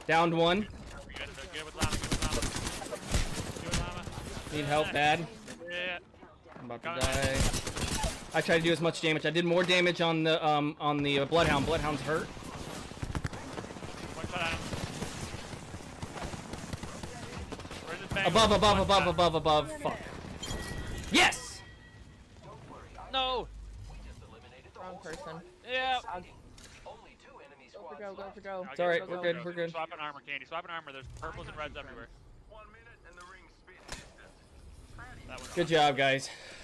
Downed one. Good with llama, good with llama. Good with llama. Need help bad. Yeah. I'm about to die. I tried to do as much damage. I did more damage on the Bloodhound. Bloodhound's hurt. One shot at him. Where's his bang? Above. Fuck. Yes! No! Wrong person. Yeah. Go for go. It's alright, we're good, we're good. Swap an armor, Candy. Swap an armor. There's purples and reds everywhere. That was Good job, guys.